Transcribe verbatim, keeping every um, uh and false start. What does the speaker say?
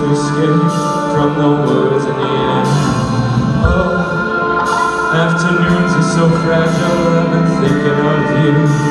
to escape from the words in the air. Oh, afternoons are so fragile, I've been thinking of you.